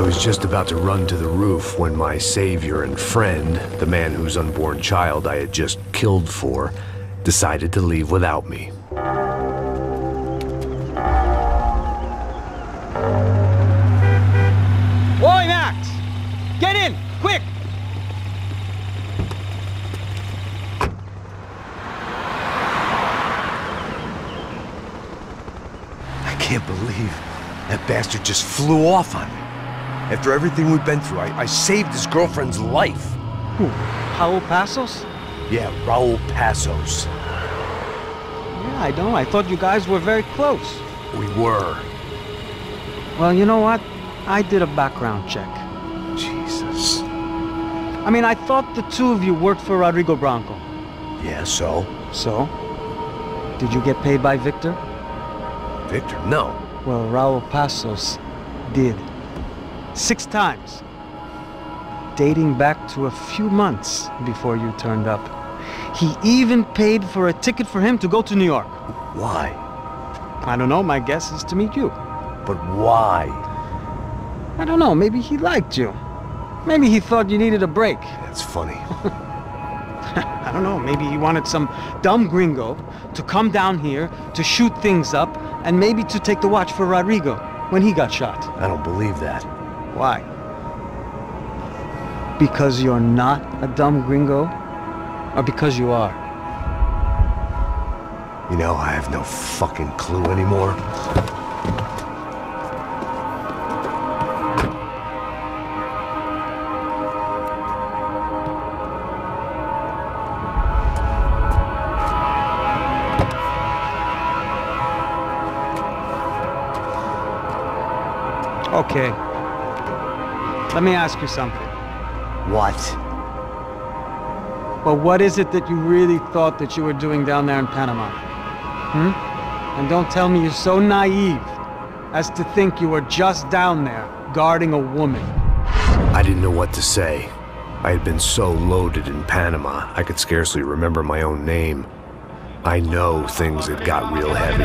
was just about to run to the roof when my savior and friend, the man whose unborn child I had just killed for, decided to leave without me. Oi, Max! Get in, quick! I can't believe that bastard just flew off on me. After everything we've been through, I saved his girlfriend's life. Who? Raul Passos? Yeah, Raul Passos. Yeah, I know. I thought you guys were very close. We were. Well, you know what? I did a background check. Jesus. I mean, I thought the two of you worked for Rodrigo Branco. Yeah, so? So? Did you get paid by Victor? Victor, no. Well, Raul Passos did. 6 times. Dating back to a few months before you turned up. He even paid for a ticket for him to go to New York. Why? I don't know, my guess is to meet you. But why? I don't know, maybe he liked you. Maybe he thought you needed a break. That's funny. I don't know, maybe he wanted some dumb gringo to come down here to shoot things up and maybe to take the watch for Rodrigo when he got shot. I don't believe that. Why? Because you're not a dumb gringo? Or because you are? You know, I have no fucking clue anymore. Okay. Let me ask you something. What? Well, what is it that you really thought that you were doing down there in Panama? And don't tell me you're so naive as to think you were just down there guarding a woman. I didn't know what to say. I had been so loaded in Panama, I could scarcely remember my own name. I know things had got real heavy.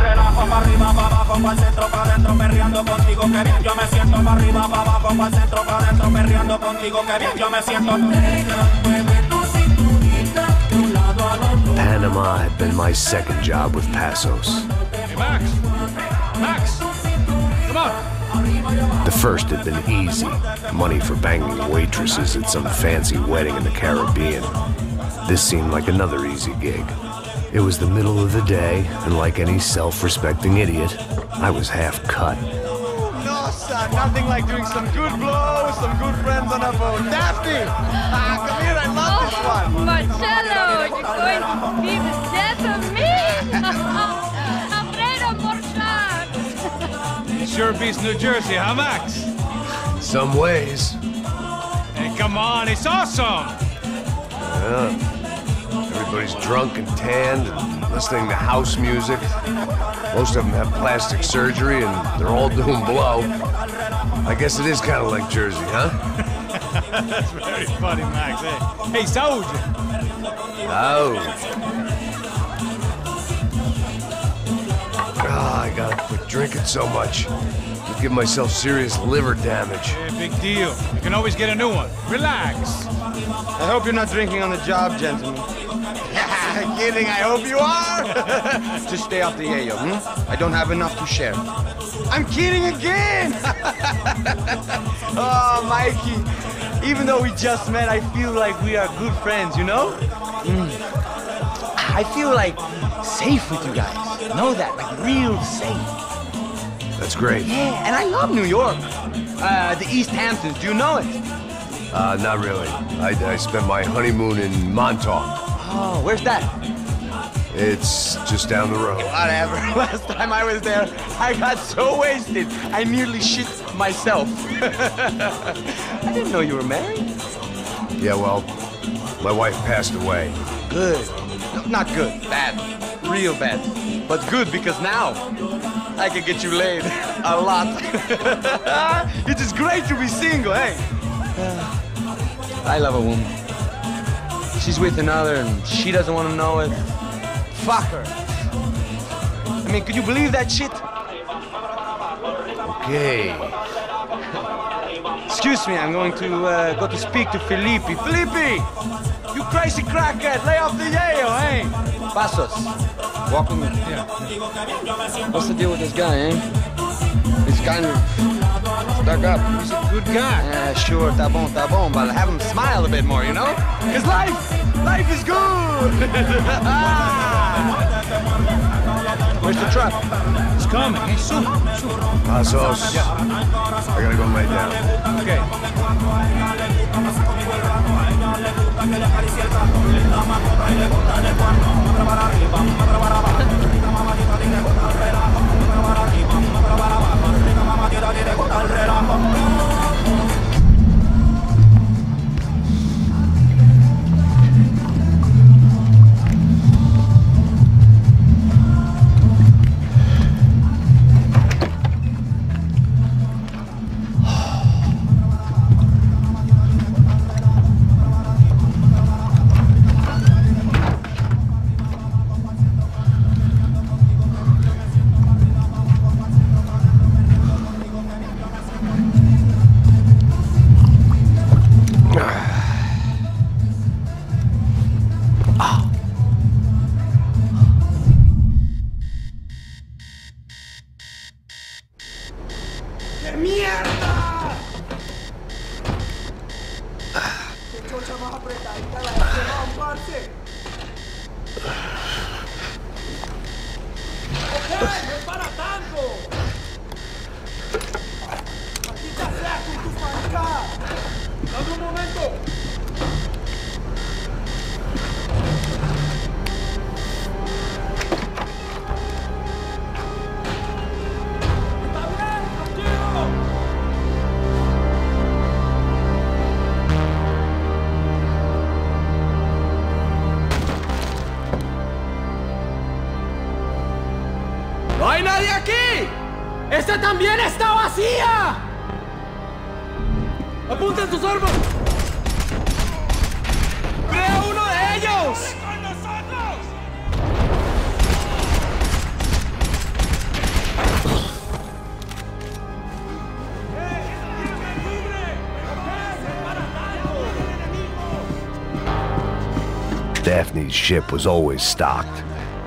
Panama had been my second job with Passos. Hey, Max! Max! Come on! The first had been easy. Money for banging waitresses at some fancy wedding in the Caribbean. This seemed like another easy gig. It was the middle of the day, and like any self-respecting idiot, I was half cut. No, son, nothing like doing some good blows, some good friends on a boat. Daphne! Come here, I love this one. Marcello, you're going to be the death of me? Alfredo Morchan! Sure beats New Jersey, huh, Max? Some ways. Hey, come on, it's awesome! Yeah. Everybody's drunk and tanned and listening to house music. Most of them have plastic surgery and they're all doing blow. I guess it is kind of like Jersey, huh? That's very funny, Max. Hey, Saúde! I gotta quit drinking so much. I'll give myself serious liver damage. Yeah, big deal. You can always get a new one. Relax. I hope you're not drinking on the job, gentlemen. Kidding, I hope you are. Just stay off the yayo, I don't have enough to share. I'm kidding again. Oh, Mikey, even though we just met, I feel like we are good friends, you know? I feel like safe with you guys. Know that, like real safe. That's great. Yeah, and I love New York. The East Hamptons, do you know it? Not really. I spent my honeymoon in Montauk. Oh, where's that? It's just down the road. Whatever. Last time I was there, I got so wasted, I nearly shit myself. I didn't know you were married. Yeah, well, my wife passed away. Good. No, not good. Bad. Real bad. But good because now I can get you laid a lot. It is great to be single, hey? I love a woman. She's with another and she doesn't want to know it. Fuck her. I mean, could you believe that shit? Okay. Excuse me, I'm going to go to speak to Felipe. Felipe! You crazy crackhead! Lay off the yayo, hey! Passos, walk with me. Yeah. What's the deal with this guy, eh? He's kind of stuck up. He's a good guy. Yeah, sure, tá bom, but have him smile a bit more, you know? Because life is good! Where's the truck? It's coming. Hey, soon. Passos. Yeah. I gotta go lay down. Okay. ¡No hay nadie aquí! ¡Esta también está vacía! ¡Apunten sus armas! ¡Veo uno de ellos! ¡Con nosotros! Daphne's ship was always stocked.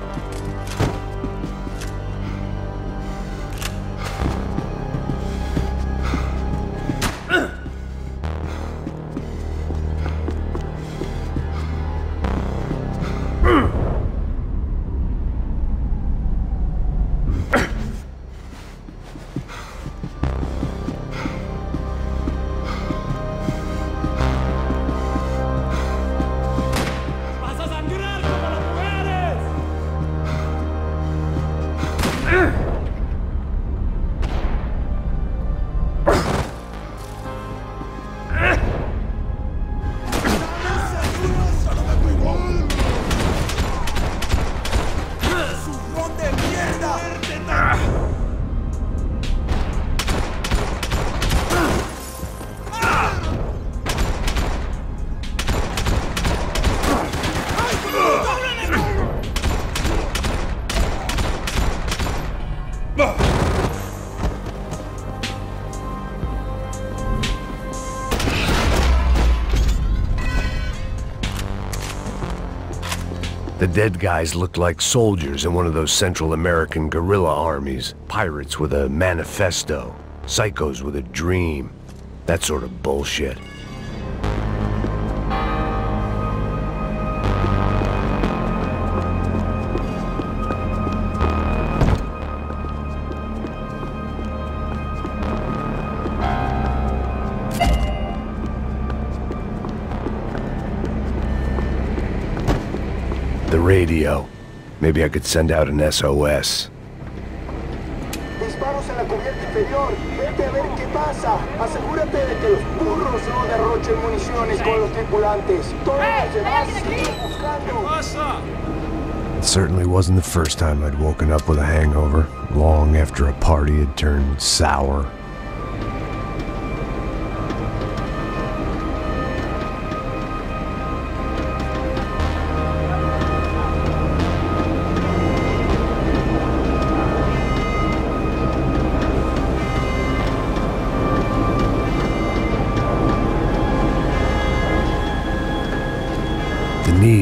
The dead guys looked like soldiers in one of those Central American guerrilla armies. Pirates with a manifesto. Psychos with a dream. That sort of bullshit. The radio. Maybe I could send out an SOS. Disparos en la cubierta inferior. Vete a ver qué pasa. Asegúrate de que los burros no derrochen municiones con los tripulantes. Todos los demás siguen buscando. It certainly wasn't the first time I'd woken up with a hangover, long after a party had turned sour.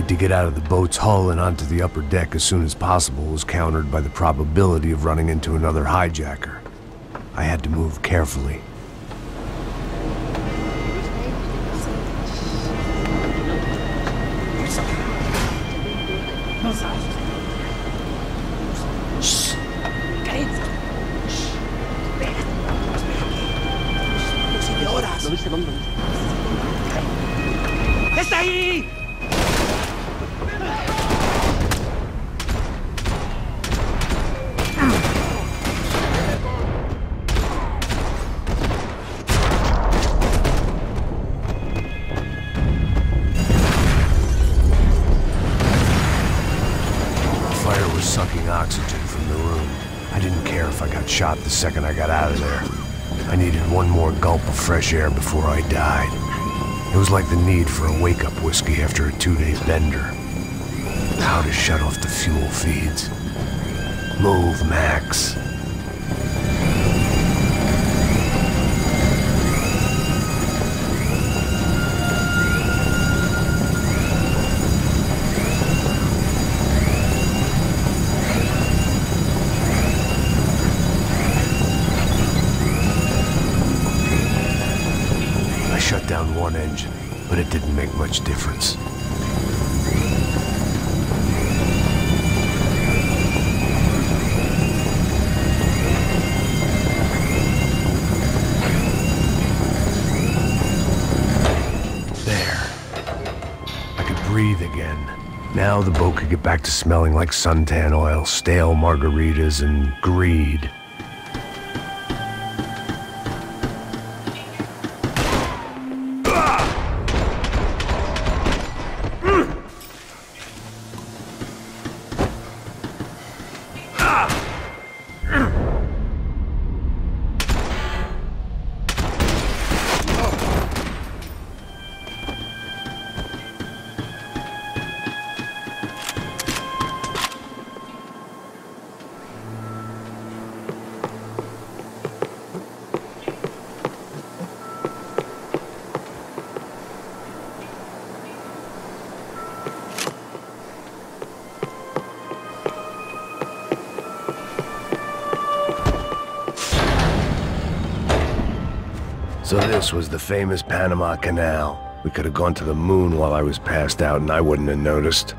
need to get out of the boat's hull and onto the upper deck as soon as possible was countered by the probability of running into another hijacker. I had to move carefully. ¡Está ahí! Fire was sucking oxygen from the room. I didn't care if I got shot the second I got out of there. I needed one more gulp of fresh air before I died. It was like the need for a wake-up whiskey after a 2-day bender. How to shut off the fuel feeds. Move, Max. I shut down one engine, but it didn't make much difference. There. I could breathe again. Now the boat could get back to smelling like suntan oil, stale margaritas, and greed. So this was the famous Panama Canal. We could have gone to the moon while I was passed out and I wouldn't have noticed.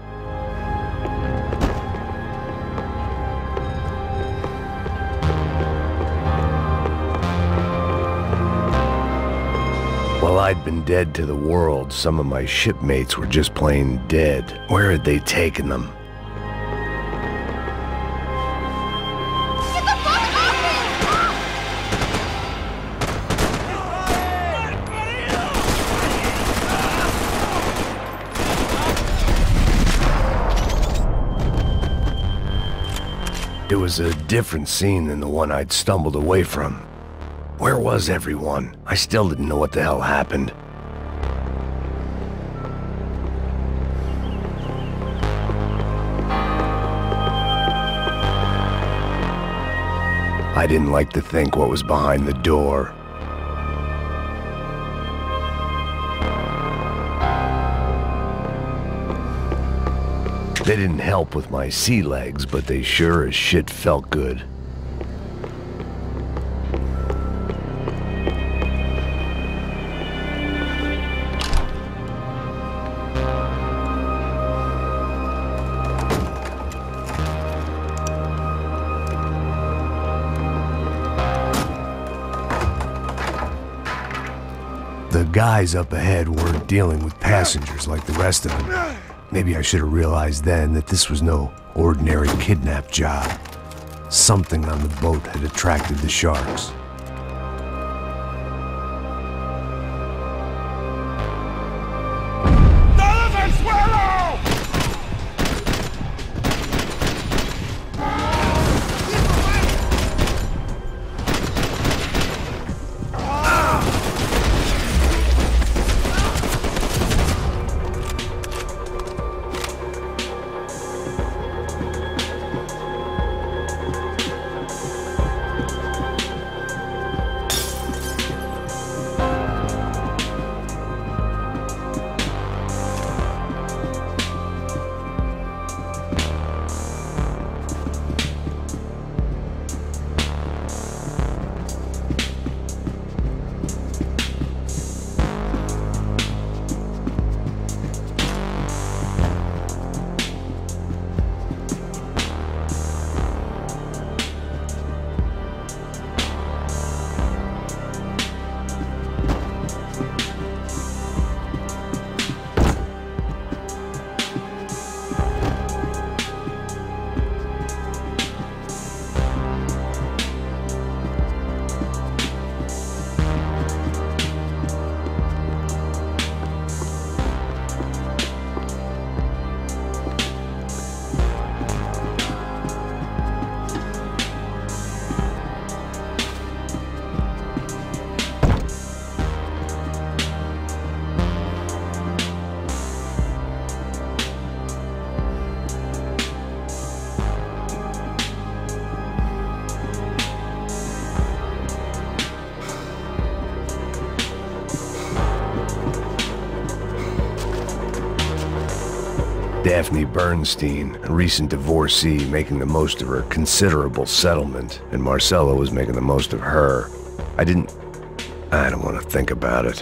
While I'd been dead to the world, some of my shipmates were just plain dead. Where had they taken them? It was a different scene than the one I'd stumbled away from. Where was everyone? I still didn't know what the hell happened. I didn't like to think what was behind the door. They didn't help with my sea legs, but they sure as shit felt good. The guys up ahead weren't dealing with passengers like the rest of them. Maybe I should have realized then that this was no ordinary kidnap job. Something on the boat had attracted the sharks. Daphne Bernstein, a recent divorcee, making the most of her considerable settlement, and Marcella was making the most of her. I don't want to think about it.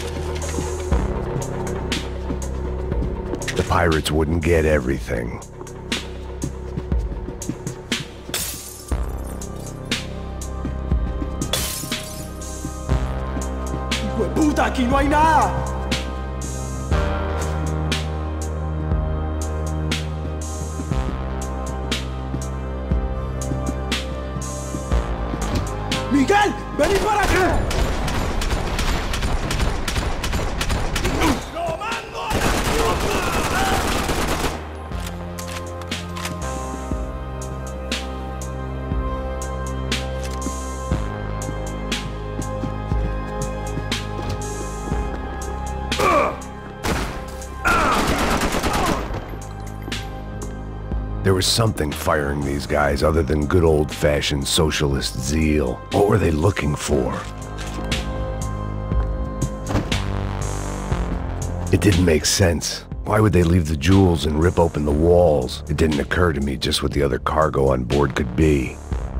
The pirates wouldn't get everything. ¡Hijo de puta! ¡Aquí no hay nada! ¡Miguel! ¡Vení para acá! There was something firing these guys other than good old-fashioned socialist zeal. What were they looking for? It didn't make sense. Why would they leave the jewels and rip open the walls? It didn't occur to me just what the other cargo on board could be.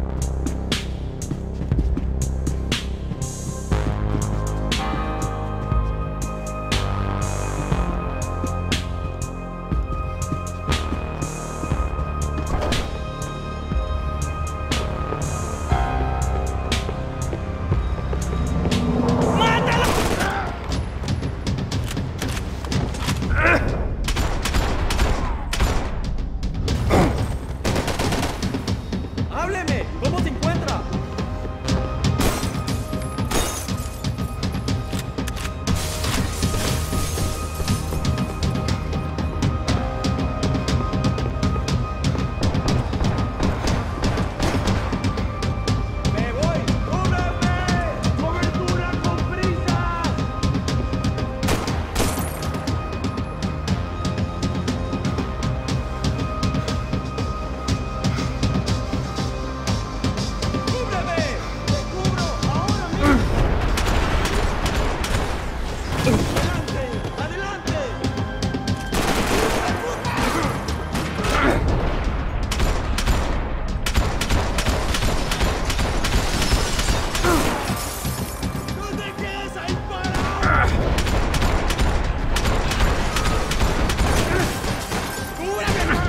¡Hábleme! ¿Cómo se encuentra? ¡Me voy! ¡Cúbreme! ¡Cobertura con prisa! ¡Cúbreme! ¡Te cubro ahora mismo! ¡Adelante! ¡Adelante! ¡No te quedes ahí parado! ¡Cúbreme!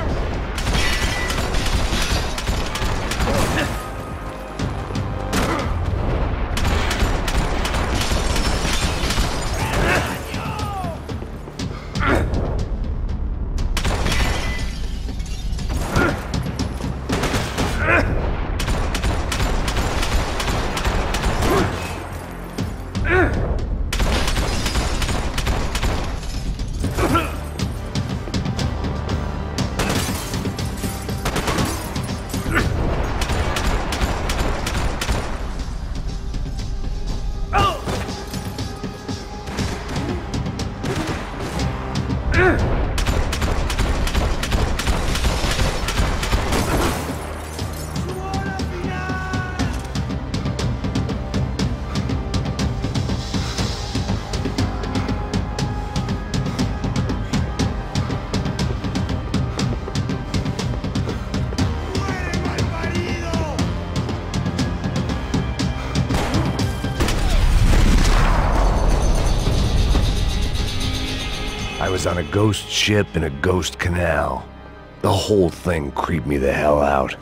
I was on a ghost ship in a ghost canal. The whole thing creeped me the hell out.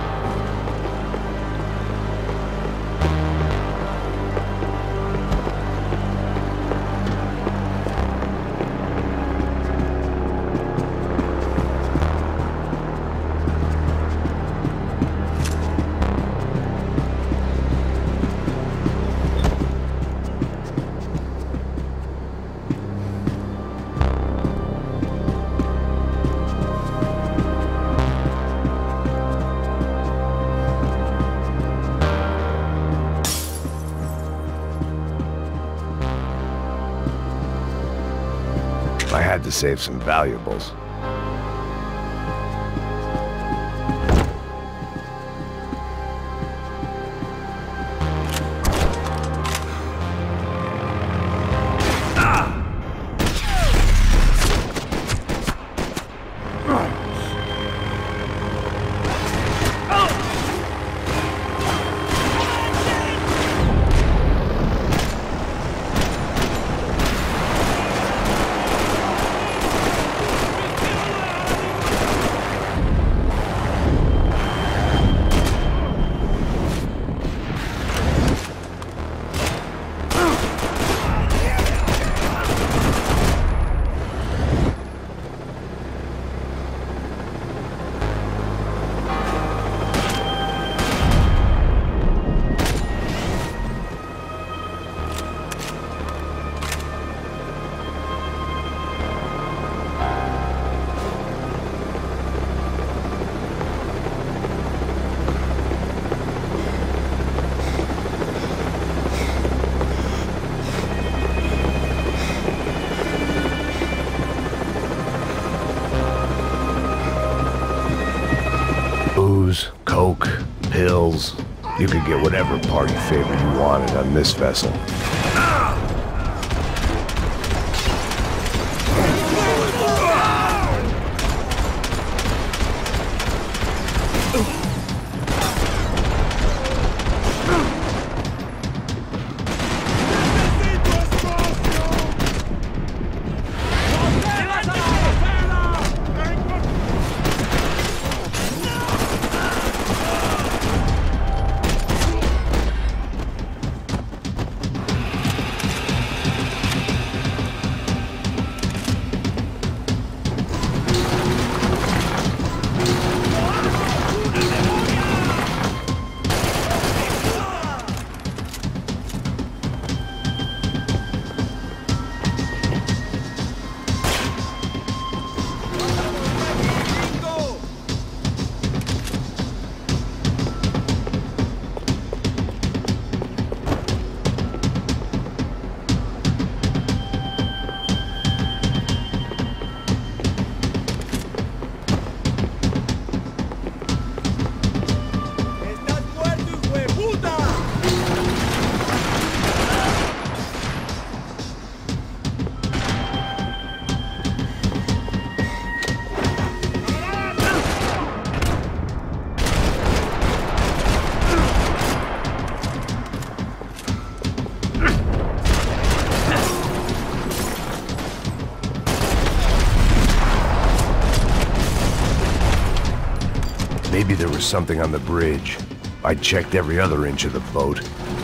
I had to save some valuables. You could get whatever party favor you wanted on this vessel. Maybe there was something on the bridge. I checked every other inch of the boat.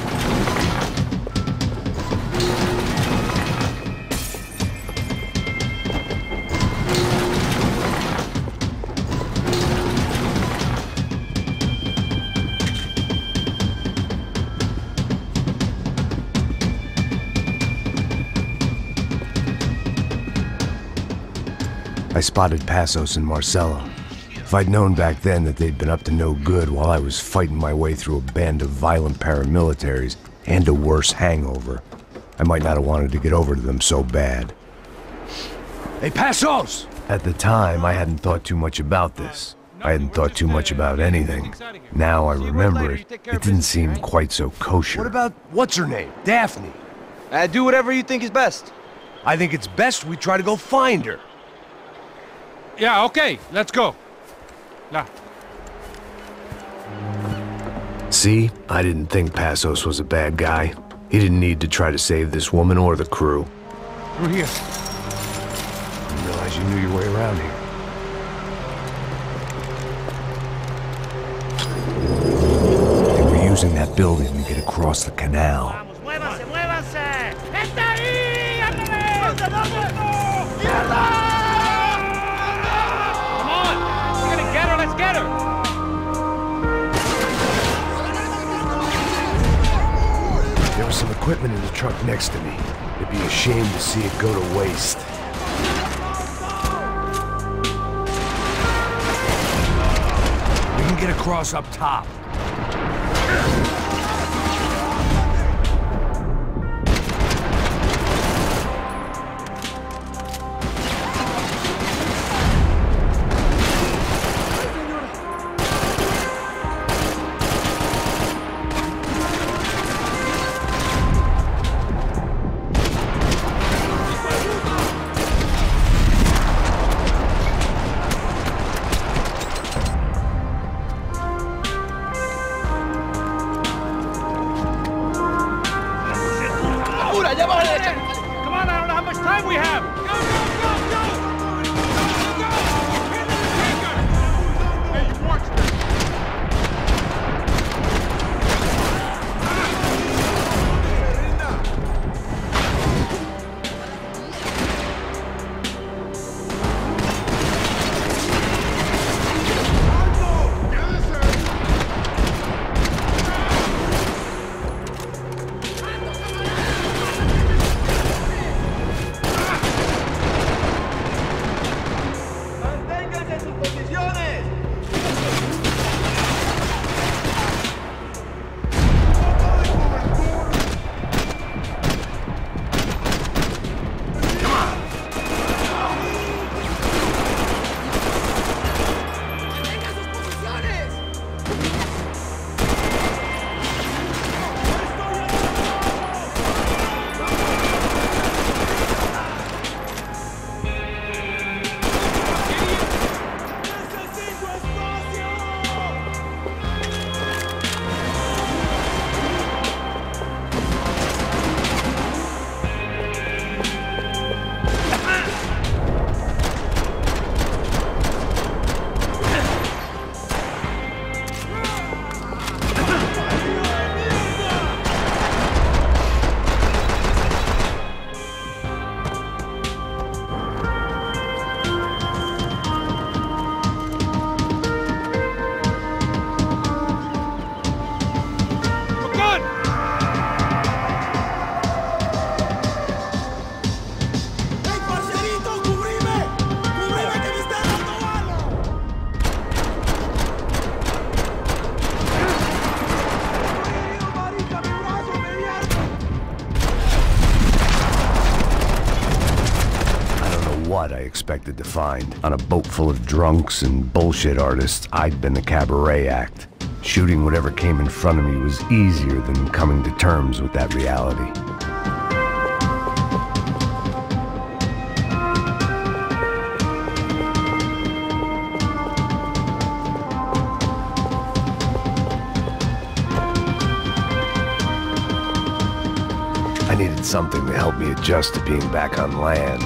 I spotted Passos and Marcelo. If I'd known back then that they'd been up to no good while I was fighting my way through a band of violent paramilitaries and a worse hangover, I might not have wanted to get over to them so bad. Hey, Passos! At the time, I hadn't thought too much about this. I hadn't thought too much about anything. Now I remember it, it didn't seem quite so kosher. What about, what's her name? Daphne? Do whatever you think is best. I think it's best we try to go find her. Yeah, okay, let's go. Nah. See? I didn't think Passos was a bad guy. He didn't need to try to save this woman or the crew. Through here. Didn't realize you knew your way around here. They were using that building to get across the canal. ¡Muévanse, muévanse! ¡Está ahí! ¡Mierda! Let's get her! There was some equipment in the truck next to me. It'd be a shame to see it go to waste. We can get across up top. Come on, I don't know how much time we have! Go, Hey, you watch this! expected to find. On a boat full of drunks and bullshit artists, I'd been the cabaret act. Shooting whatever came in front of me was easier than coming to terms with that reality. I needed something to help me adjust to being back on land.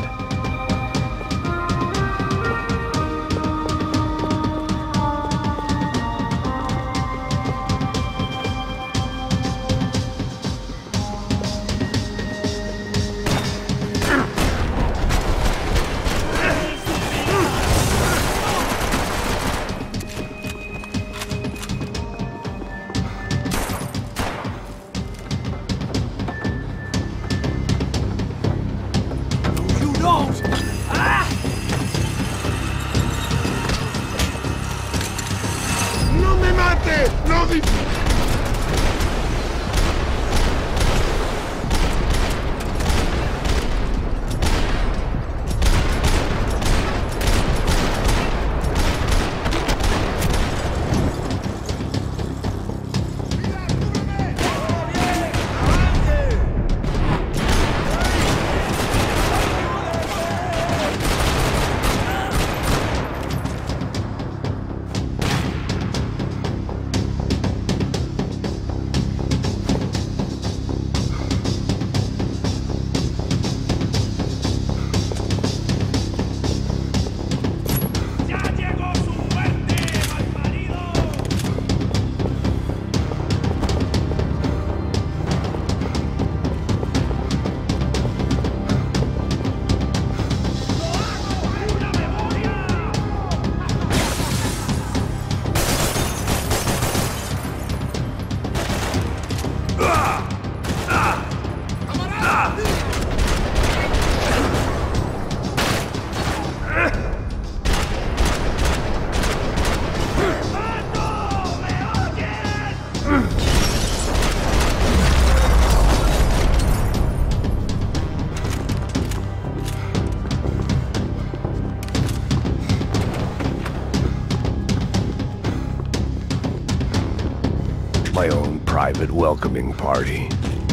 My own private welcoming party.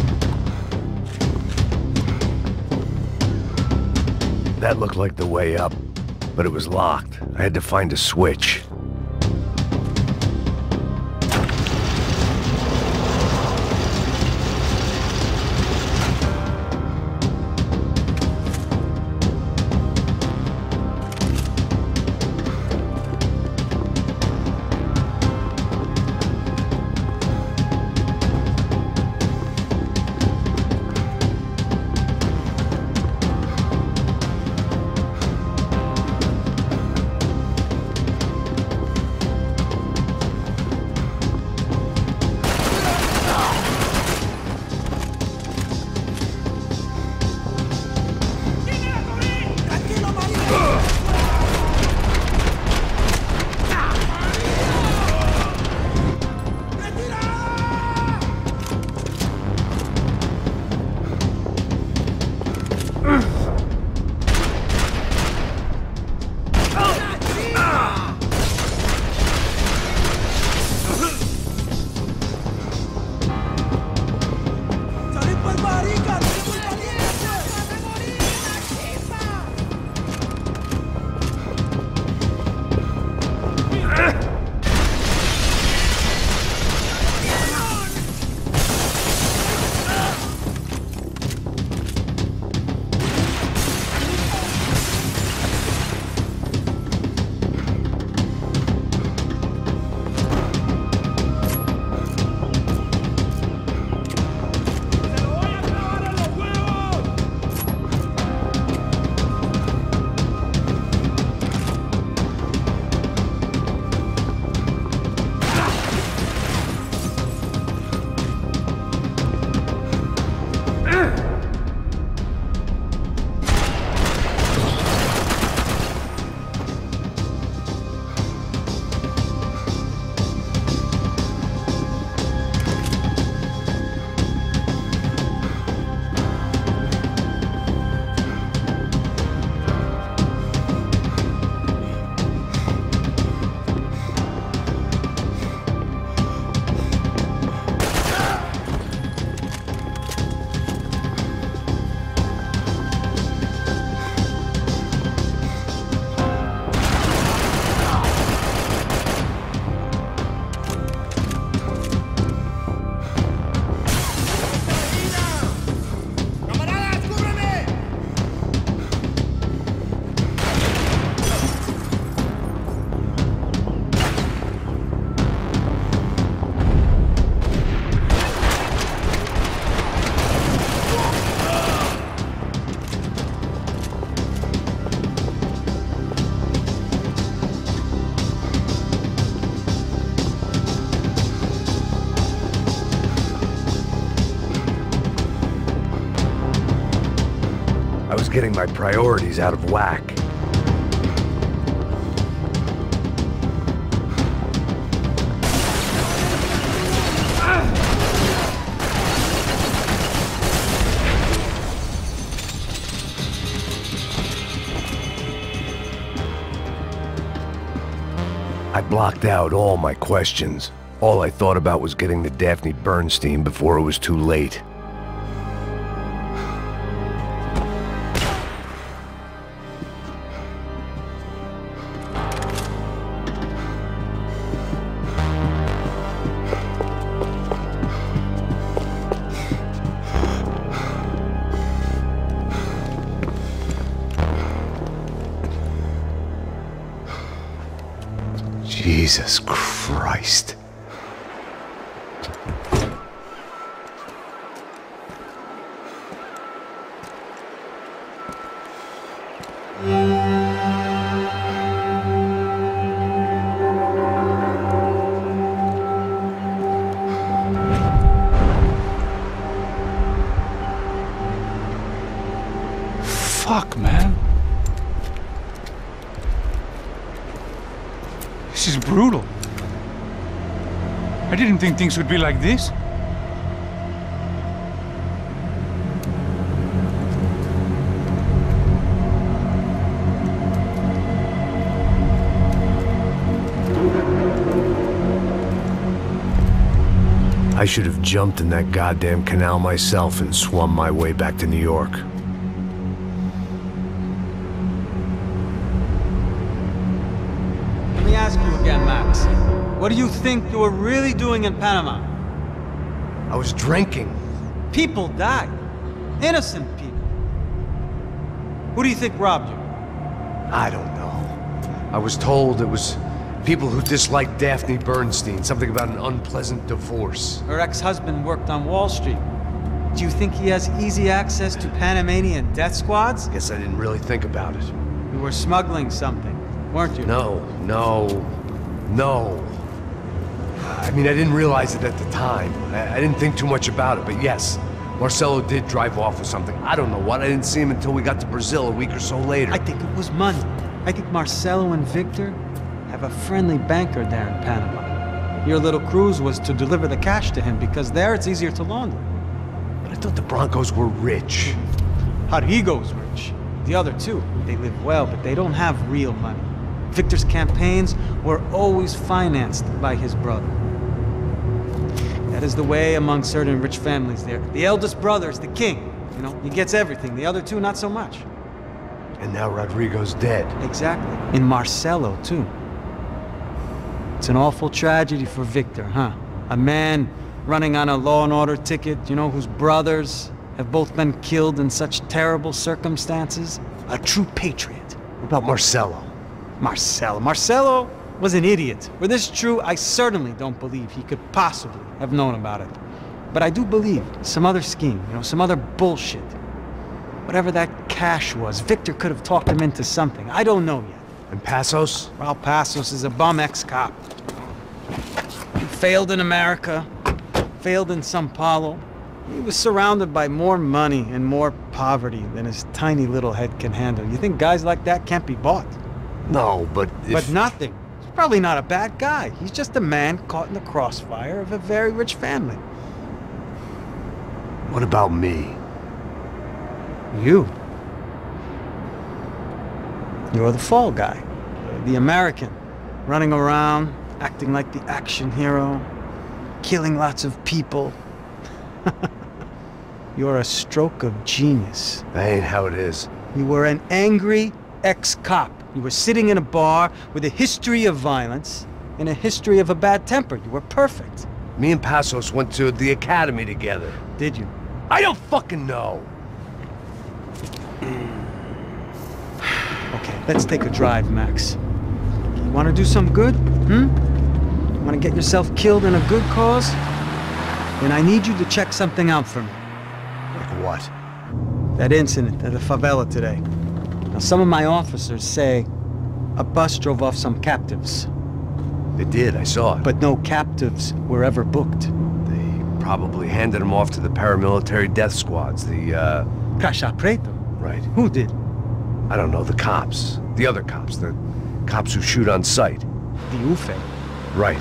That looked like the way up, but it was locked. I had to find a switch. I was getting my priorities out of whack. I blocked out all my questions. All I thought about was getting to Daphne Bernstein before it was too late. Jesus Christ. Fuck, man. This is brutal. I didn't think things would be like this. I should have jumped in that goddamn canal myself and swum my way back to New York. Let me ask you again, Max. What do you think you were really doing in Panama? I was drinking. People died. Innocent people. Who do you think robbed you? I don't know. I was told it was people who disliked Daphne Bernstein, something about an unpleasant divorce. Her ex-husband worked on Wall Street. Do you think he has easy access to Panamanian death squads? Guess I didn't really think about it. You were smuggling something, weren't you? No. I mean, I didn't realize it at the time. I didn't think too much about it, but yes, Marcelo did drive off with something. I don't know what. I didn't see him until we got to Brazil a week or so later. I think it was money. I think Marcelo and Victor have a friendly banker there in Panama. Your little cruise was to deliver the cash to him because there it's easier to launder. But I thought the Broncos were rich. Rodrigo's rich. The other two, they live well, but they don't have real money. Victor's campaigns were always financed by his brother. That is the way among certain rich families there. The eldest brother is the king. You know, he gets everything. The other two, not so much. And now Rodrigo's dead. Exactly. And Marcelo, too. It's an awful tragedy for Victor, huh? A man running on a law and order ticket, you know, whose brothers have both been killed in such terrible circumstances. A true patriot. What about Marcelo? Marcelo was an idiot. Were this true, I certainly don't believe he could possibly have known about it. But I do believe some other scheme, you know, some other bullshit. Whatever that cash was, Victor could have talked him into something. I don't know yet. And Passos? Well, Passos is a bum ex-cop. He failed in America, failed in São Paulo. He was surrounded by more money and more poverty than his tiny little head can handle. You think guys like that can't be bought? No, but if... But nothing. He's probably not a bad guy. He's just a man caught in the crossfire of a very rich family. What about me? You. You're the fall guy. The American. Running around, acting like the action hero. Killing lots of people. You're a stroke of genius. That ain't how it is. You were an angry ex-cop. You were sitting in a bar with a history of violence and a history of a bad temper. You were perfect. Me and Passos went to the academy together. Did you? I don't fucking know. Okay, let's take a drive, Max. You want to do some good? You want to get yourself killed in a good cause? Then I need you to check something out for me. Like what? That incident at the favela today. Now, some of my officers say a bus drove off some captives. They did, I saw it. But no captives were ever booked. They probably handed them off to the paramilitary death squads, the, Caixa Preta? Right. Who did? I don't know, the cops. The other cops. The cops who shoot on sight. The UFE. Right.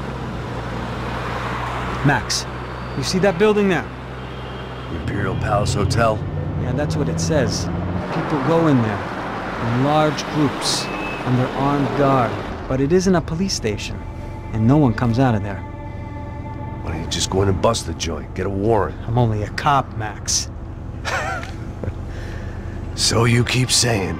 Max, you see that building there? Imperial Palace Hotel? Yeah, that's what it says. People go in there in large groups under armed guard. But it isn't a police station, and no one comes out of there. Why don't you just go in and bust the joint? Get a warrant. I'm only a cop, Max. So you keep saying.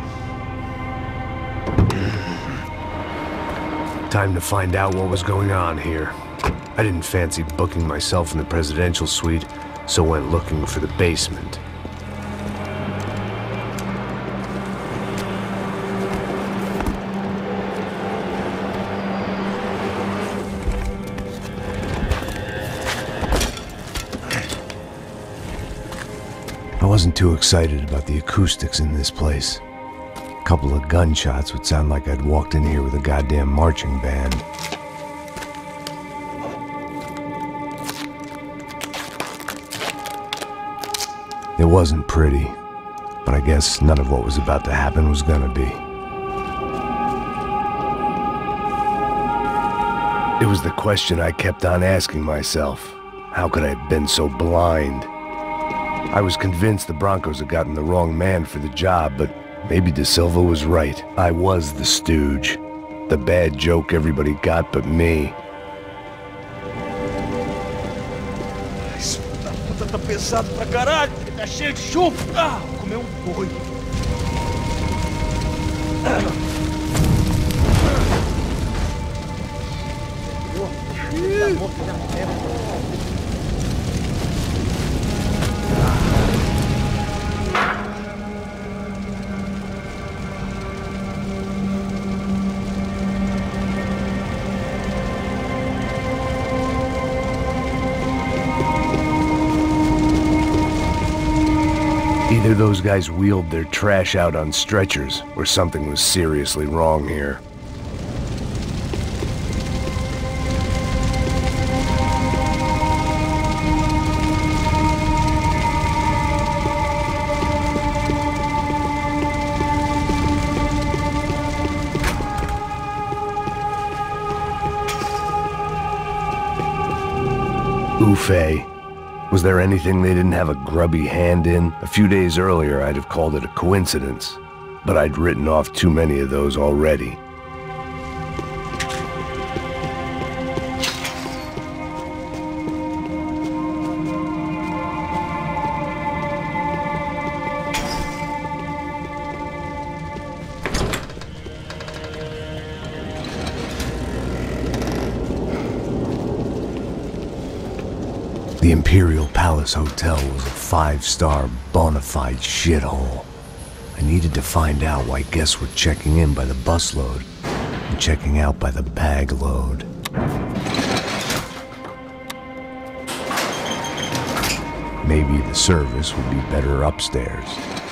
Time to find out what was going on here. I didn't fancy booking myself in the presidential suite, so went looking for the basement. I wasn't too excited about the acoustics in this place. A couple of gunshots would sound like I'd walked in here with a goddamn marching band. It wasn't pretty, but I guess none of what was about to happen was gonna be. It was the question I kept on asking myself. How could I have been so blind? I was convinced the Brancos had gotten the wrong man for the job, but maybe Da Silva was right. I was the stooge. The bad joke everybody got but me. Isso da puta tá pesado pra caralho, tá cheio de chumbo. Ah, comeu boi. Either those guys wheeled their trash out on stretchers, or something was seriously wrong here. UFE. Was there anything they didn't have a grubby hand in? A few days earlier, I'd have called it a coincidence, but I'd written off too many of those already. The Imperial Palace Hotel was a 5-star bona fide shithole. I needed to find out why guests were checking in by the busload and checking out by the bag load. Maybe the service would be better upstairs.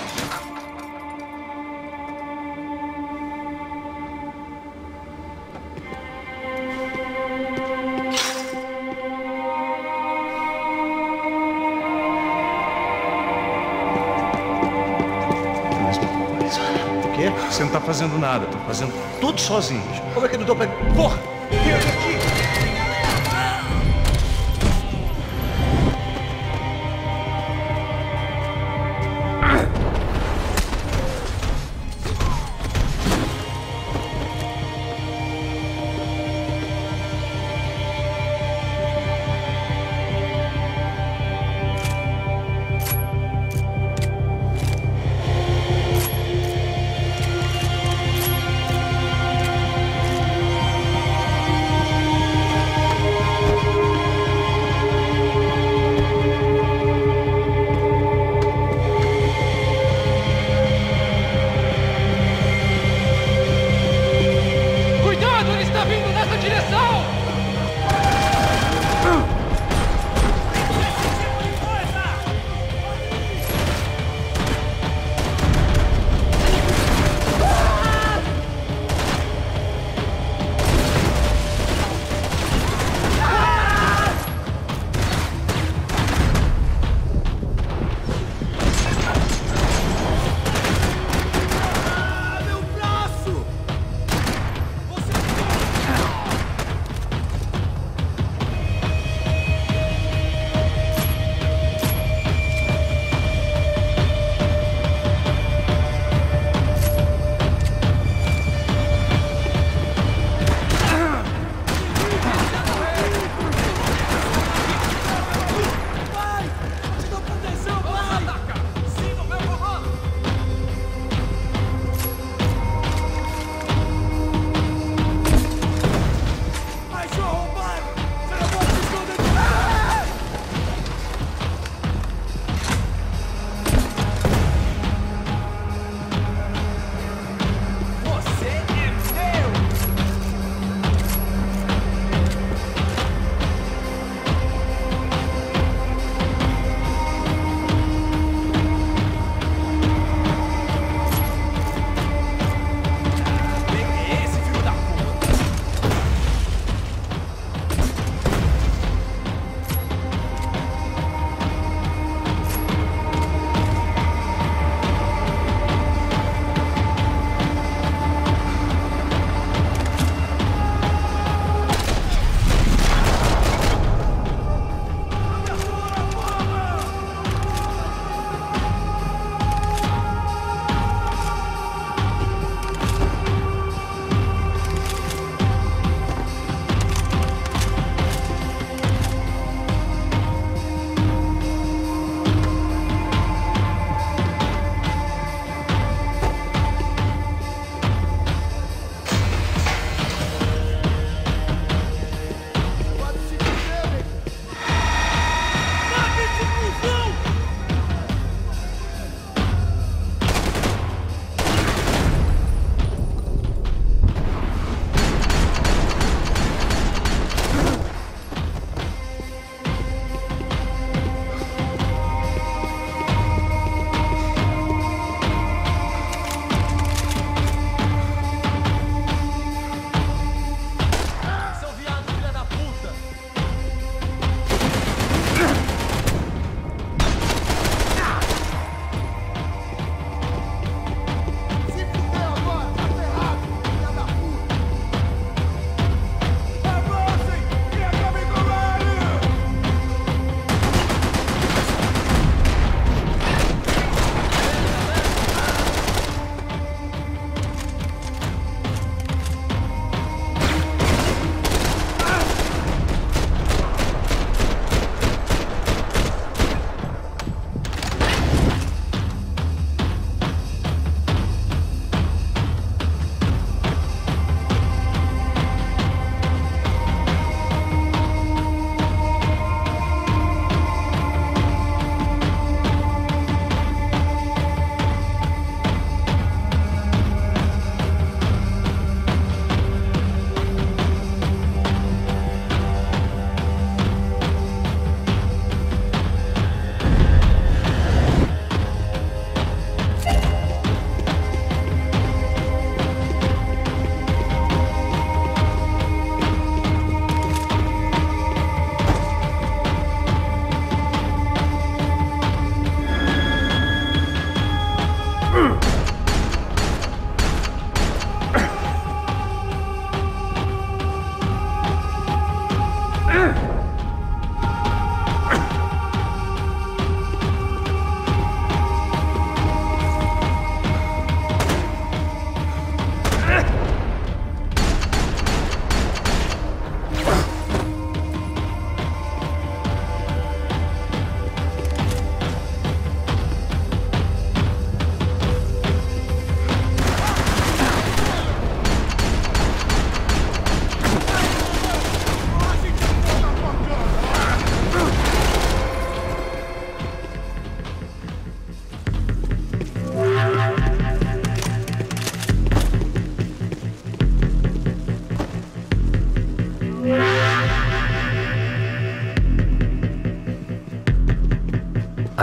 Você não tá fazendo nada, tô fazendo tudo sozinho. Como é que não deu pra... Porra! Vem aqui!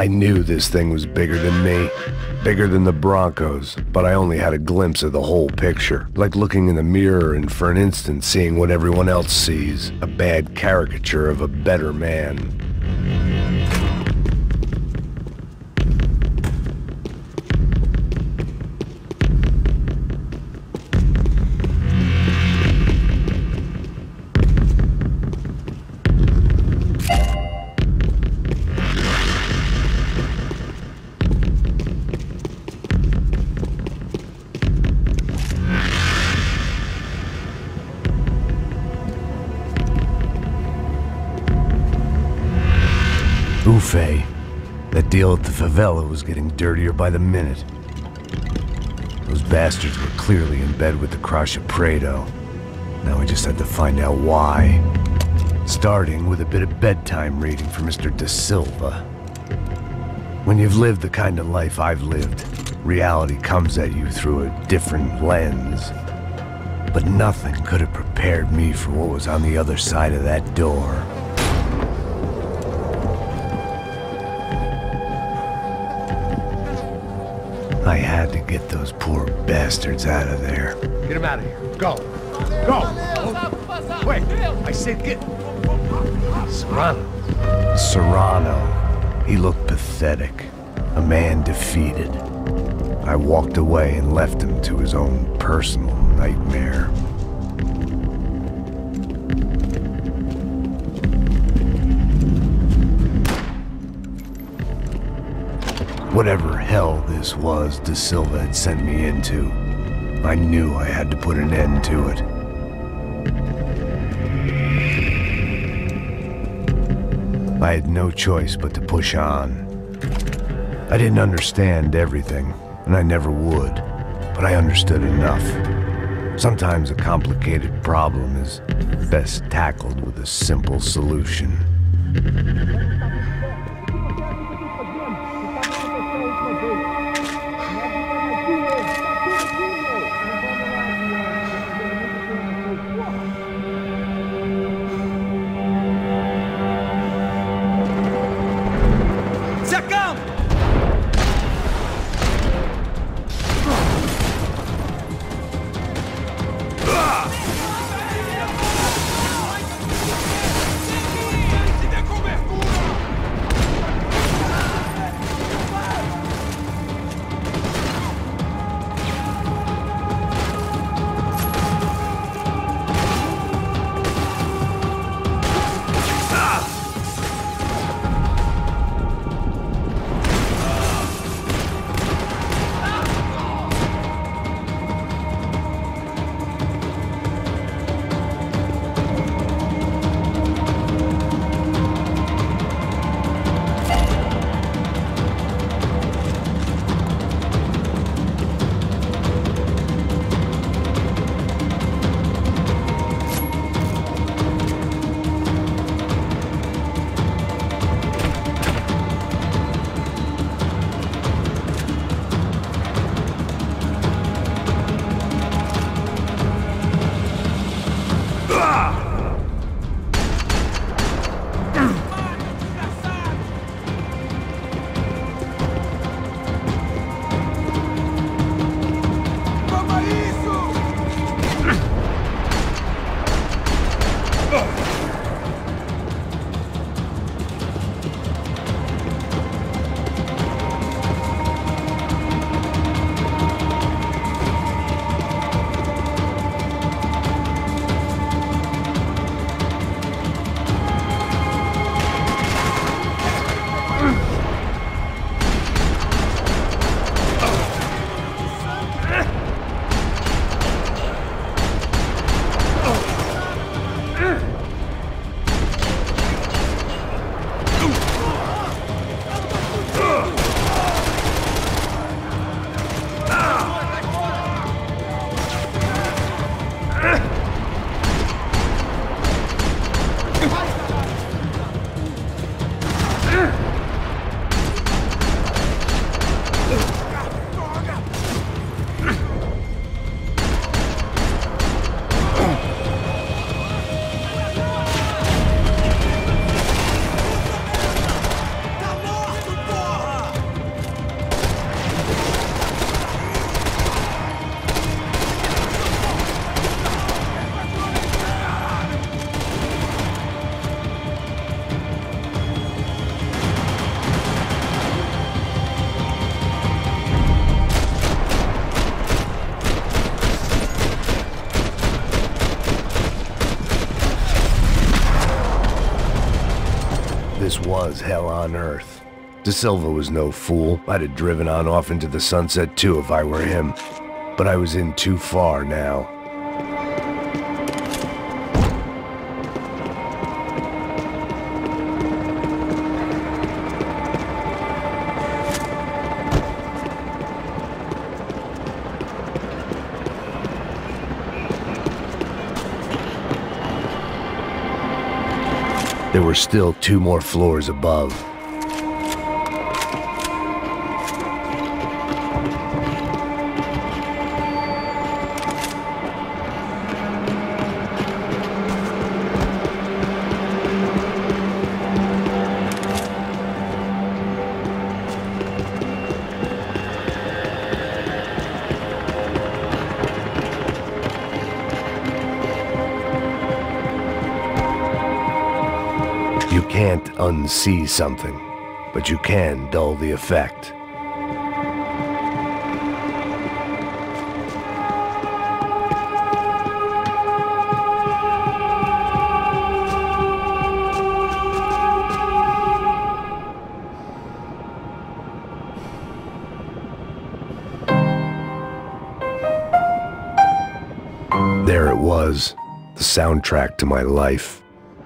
I knew this thing was bigger than me, bigger than the Broncos, but I only had a glimpse of the whole picture, like looking in the mirror and for an instant seeing what everyone else sees, a bad caricature of a better man. Ufe. That deal at the favela was getting dirtier by the minute. Those bastards were clearly in bed with the Crash of Prado. Now we just had to find out why. Starting with a bit of bedtime reading for Mr. Da Silva. When you've lived the kind of life I've lived, reality comes at you through a different lens. But nothing could have prepared me for what was on the other side of that door. I had to get those poor bastards out of there. Get him out of here. Go. Go. Wait, I said get... Serrano. Serrano. He looked pathetic. A man defeated. I walked away and left him to his own personal nightmare. Whatever hell this was Da Silva had sent me into, I knew I had to put an end to it. I had no choice but to push on. I didn't understand everything, and I never would, but I understood enough. Sometimes a complicated problem is best tackled with a simple solution. was hell on earth. De Silva was no fool. I'd have driven on off into the sunset too if I were him. But I was in too far now. There were still 2 more floors above. You can't unsee something, but you can dull the effect. There it was, the soundtrack to my life.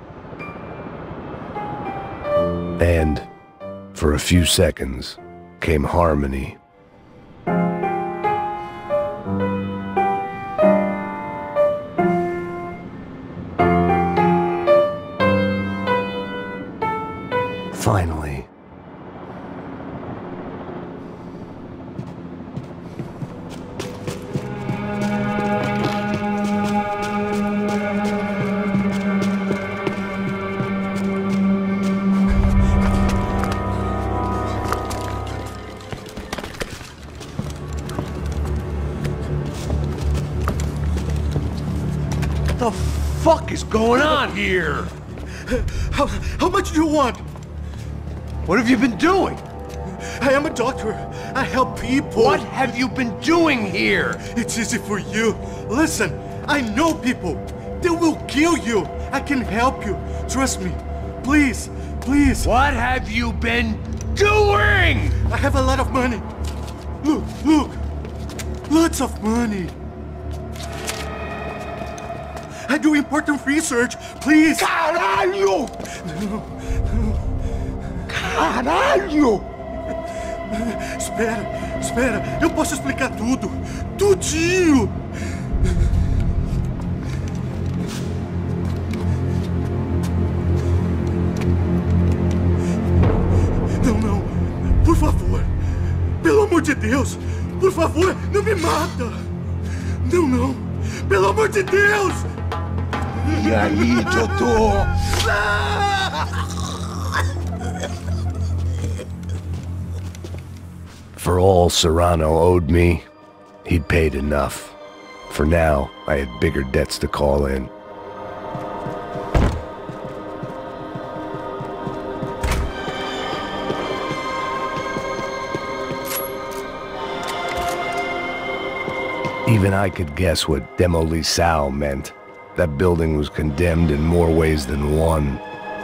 And, for a few seconds, came harmony. Finally. What the fuck is going on here? How much do you want? What have you been doing? I am a doctor. I help people. What have you been doing here? It's easy for you. Listen, I know people. They will kill you. I can help you. Trust me. Please, please. What have you been doing? I have a lot of money. Look, look. Lots of money. I do important research. Please. Caralho! Caralho! Espera, espera. Eu posso explicar tudo. Tudinho. Não, não. Por favor. Pelo amor de Deus. Por favor, não me mata. Não, não. Pelo amor de Deus. E aí, doutor? For all Serrano owed me, he'd paid enough. For now, I had bigger debts to call in. Even I could guess what Demolisal meant. That building was condemned in more ways than one.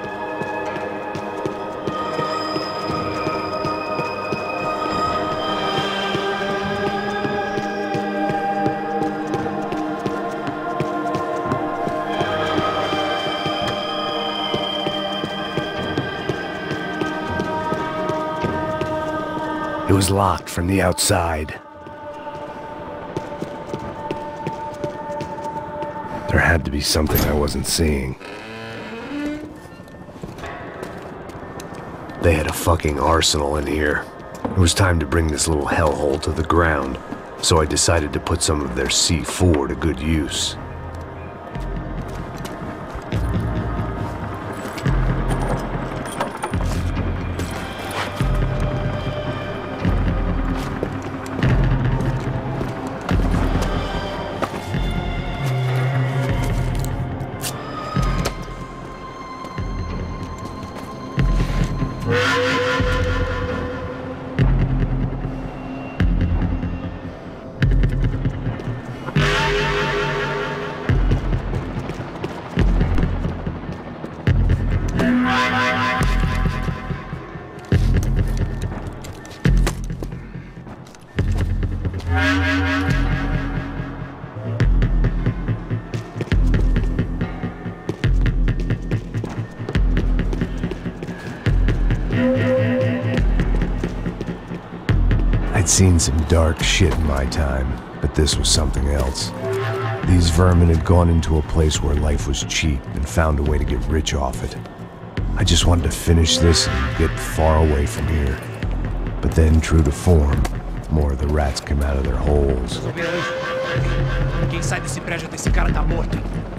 It was locked from the outside. There had to be something I wasn't seeing. They had a fucking arsenal in here. It was time to bring this little hellhole to the ground, so I decided to put some of their C4 to good use. I'd seen some dark shit in my time, but this was something else. These vermin had gone into a place where life was cheap and found a way to get rich off it. I just wanted to finish this and get far away from here. But then, true to form, more of the rats came out of their holes. Quem sai desse prédio desse cara tá morto.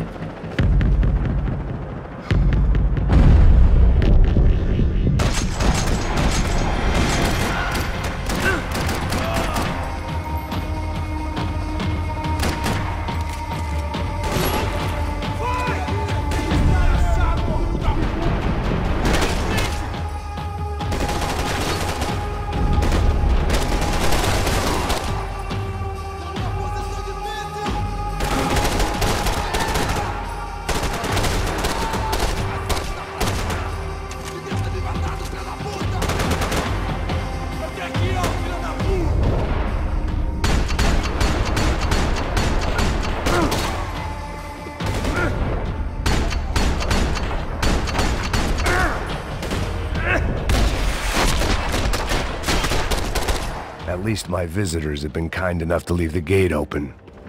At least my visitors have been kind enough to leave the gate open.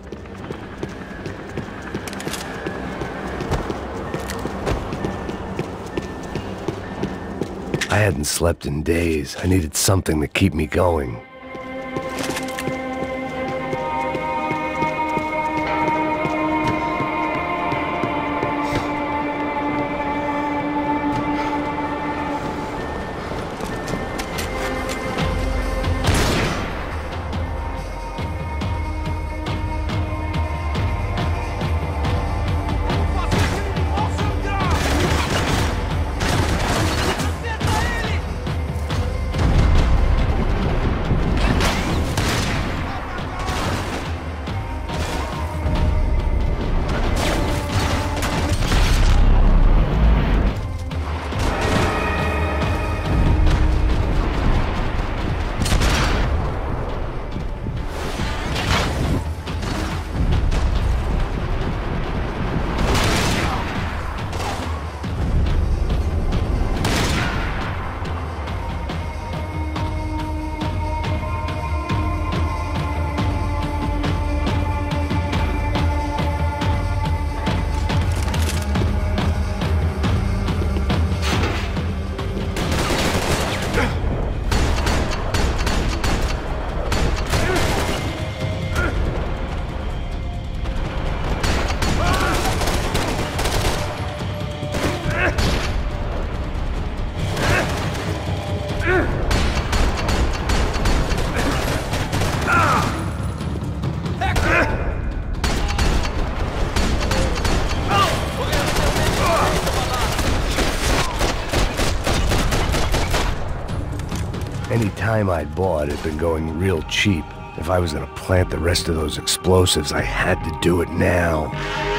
I hadn't slept in days. I needed something to keep me going. Any time I'd bought had been going real cheap. If I was gonna plant the rest of those explosives, I had to do it now.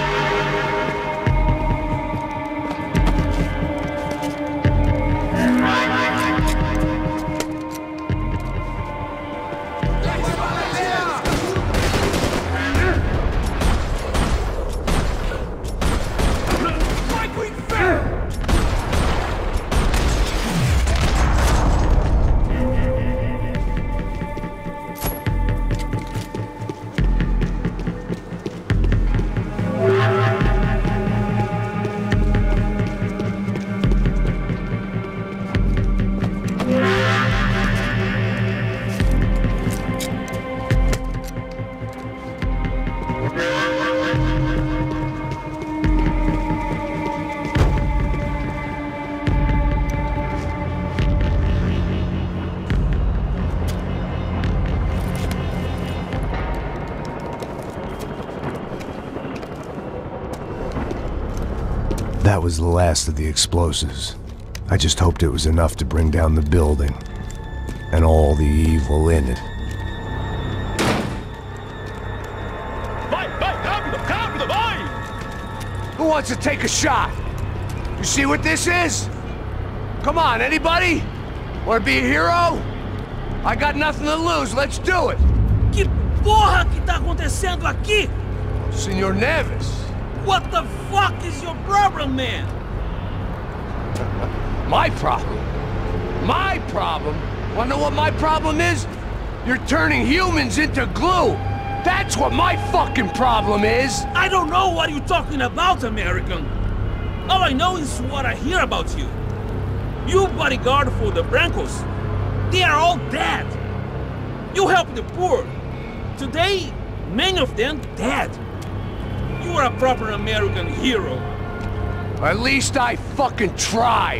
That was the last of the explosives. I just hoped it was enough to bring down the building and all the evil in it. Who wants to take a shot? You see what this is? Come on, anybody? Want to be a hero? I got nothing to lose, let's do it! Que porra que tá acontecendo aqui? Senor Neves. What the fuck is your problem, man? My problem? My problem? Wanna know what my problem is? You're turning humans into glue! That's what my fucking problem is! I don't know what you're talking about, American. All I know is what I hear about you. You bodyguard for the Brancos. They are all dead. You help the poor. Today, many of them dead. You are a proper American hero. At least I fucking tried.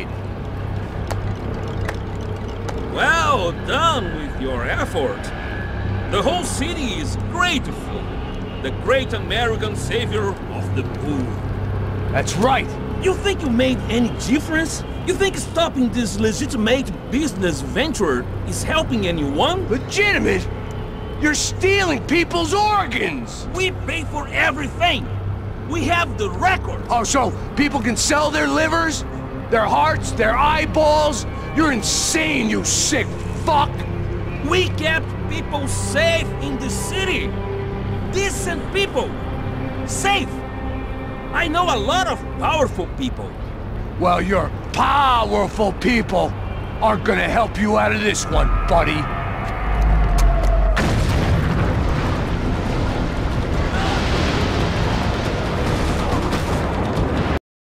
Well done with your effort. The whole city is grateful. The great American savior of the poor. That's right. You think you made any difference? You think stopping this legitimate business venture is helping anyone? Legitimate? You're stealing people's organs! We pay for everything! We have the record! Oh, so people can sell their livers? Their hearts? Their eyeballs? You're insane, you sick fuck! We kept people safe in the city! Decent people! Safe! I know a lot of powerful people. Well, your powerful people are gonna help you out of this one, buddy.